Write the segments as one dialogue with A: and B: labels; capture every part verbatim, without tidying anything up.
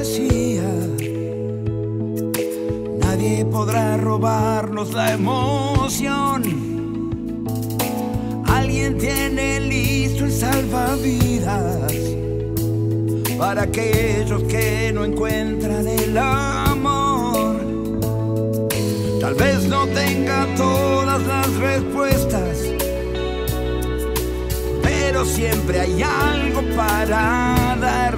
A: poesía. Nadie podrá robarnos la emoción. Alguien tiene listo el salvavidas para aquellos que no encuentran el amor. Tal vez no tenga todas las respuestas, pero siempre hay algo para dar.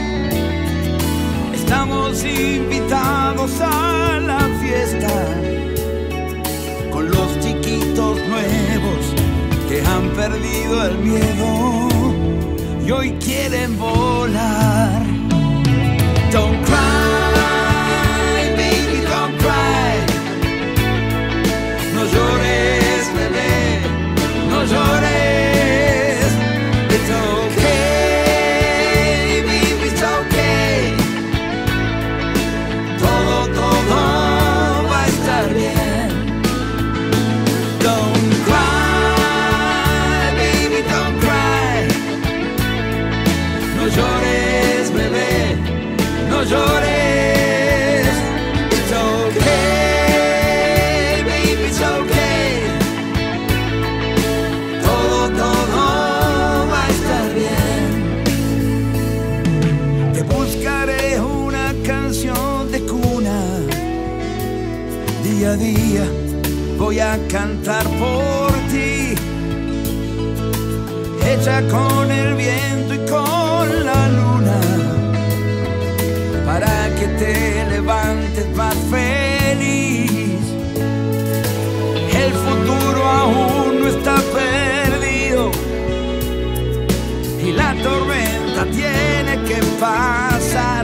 A: Estamos invitados a la fiesta con los chiquitos nuevos que han perdido el miedo y hoy quieren volar. Don't cry, baby, don't cry. No llores, bebé, no llores. It's okay, baby, it's okay. Todo, todo va a estar bien. Don't cry, baby, don't cry. No llores, bebé, no llores. It's okay, baby, it's okay. Todo, todo va a estar bien. Te buscaré una canción de cuna. Día a día voy a cantar por ti, hecha con el viento y con la luna, para que te levantes más feliz. El futuro aún no está perdido y la tormenta tiene que pasar.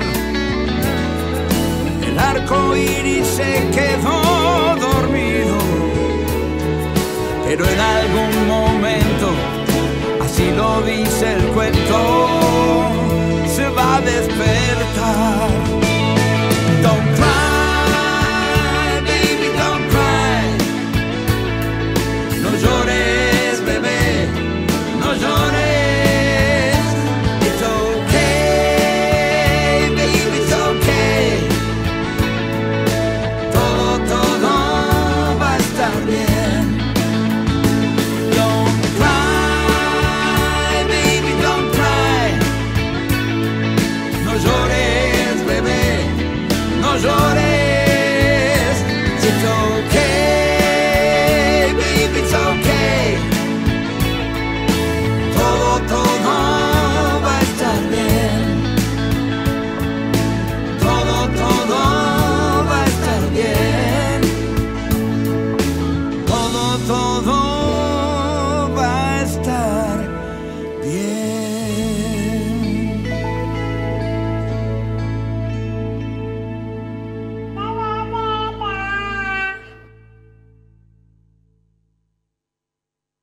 A: El arco iris se quedó dormido, pero en algún momento, así lo dice el cuento, se va a despertar. Don't cry, baby, don't cry. No llores, bebé, no llores. It's okay, baby, it's okay. Todo, todo va a estar bien. Don't cry, baby, don't cry. No llores, bebé, no llores.